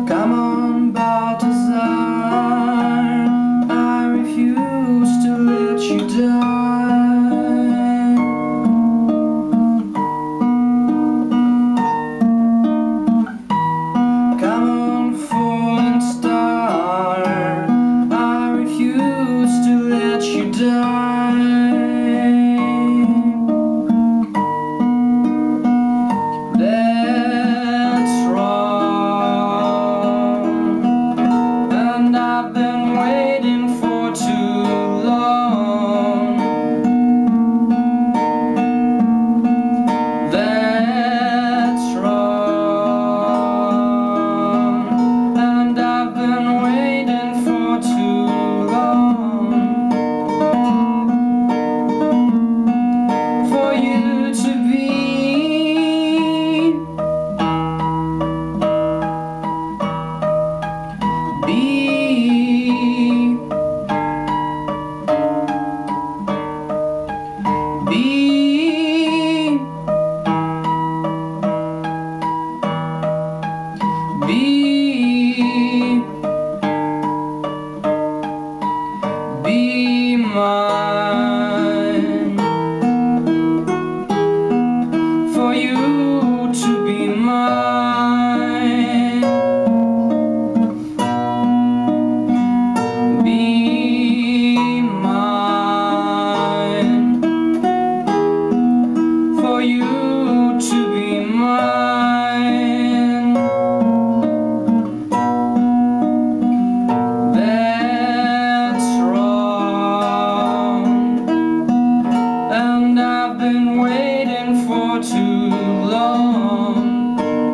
Come on, Balthazar, I refuse to let you die. Come on, falling star, I refuse to let you die. I've been waiting for too long. That's wrong. And I've been waiting for too long for you to be Be mine, for you to be mine. Be mine, for you to be mine. And I've been waiting for too long.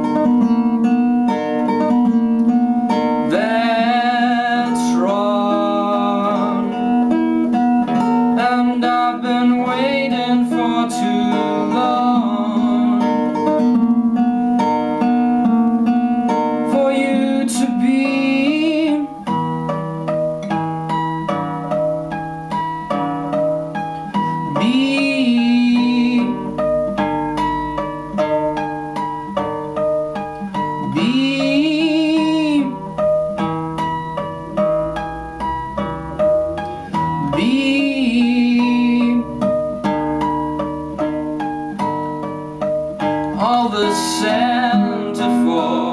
That's wrong. And I've been waiting for too long for you to be all the Santa for